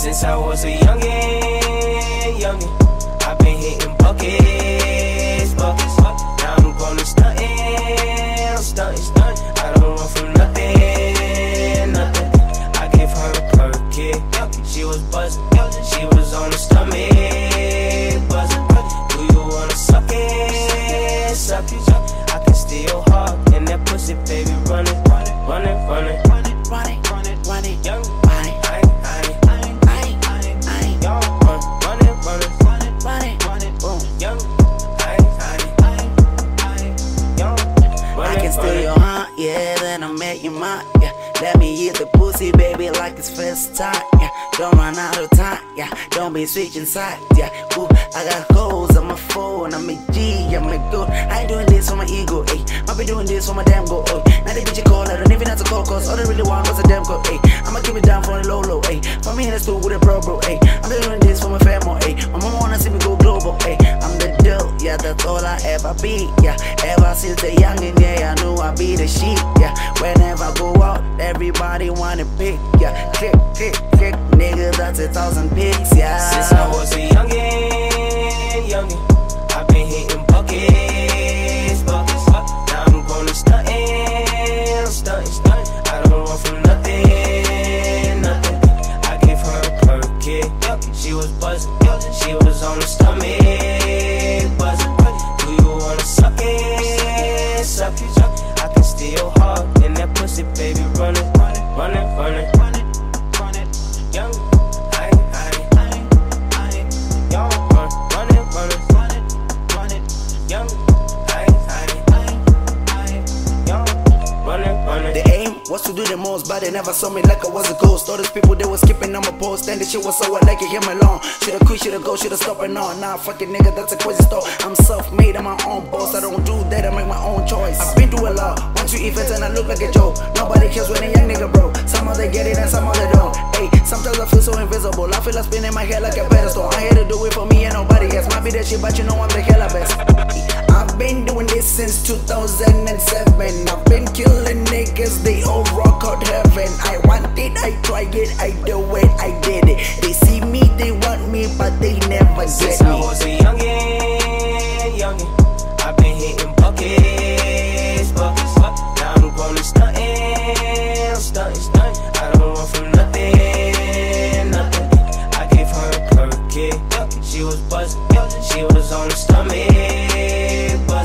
Since I was a youngin', I've been hitting buckets. Now I'm gonna stuntin'. I don't run from nothing. I gave her a Perkit, she was buzzing. She was on the stomach, buzzing. Do you wanna suck it? I can steal hard in that pussy, baby. Run it. Young. I can steal your heart, yeah, then I make you mine, yeah. Let me eat the pussy, baby, like it's first time, yeah. Don't run out of time, yeah. Don't be switching sides, yeah. Ooh, I got hoes on my phone, I'm a G, I'm a good. I ain't doing this for my ego, ayy. I'll be doing this for my damn goal, ayy. Now they bitch you call, I don't even have to call, cause all they really want was a damn goal, ayy. I'ma keep it down for the low, ayy. For me, that's cool with a bro, ayy. I'm doing this for my family, ayy. My mama wanna see me go global, ayy. I'm the deal, yeah, that's all I ever be, yeah. Ever since a youngin', yeah, I knew I'd be the shit, yeah. Whenever I go out, everybody wanna pick, yeah. Click, nigga, that's 1,000 pics, yeah. Since I was a youngin', I've been hitting buckets. Now I'm gonna stuntin'. I don't run from nothing. I gave her a Perkit, she was buzzing. She was on the stomach, buzzing. Do you wanna suck it? I can steal hard in that pussy, baby. Run it. Young. The aim was to do the most, but they never saw me like I was a ghost. All these people, they was skipping on my post, and the shit was so like it hit me long. Shoulda quit, shoulda go, shoulda stop and on. Nah, fucking nigga, that's a crazy story. I'm self-made, I'm my own boss. I don't do that, I make my own choice. I've been through a lot, once you events and I look like a joke. Nobody cares when a young nigga broke. Some of they get it and some of they don't. Hey, sometimes I feel so invisible. I feel like spinning my head like a pedestal. I here to do it for me and nobody else. Might be that shit, but you know I'm the hella best. I've been doing this since 2007. I've been killing niggas, they all rock out heaven. I want it, I try it, I do it, I did it. They see me, they want me, but they never get Since I me. was a youngin', I've been hitting buckets. Now I'm gonna stuntin'. I don't run from nothing. I gave her a Perkit, she was buzzing. She was on the stomach,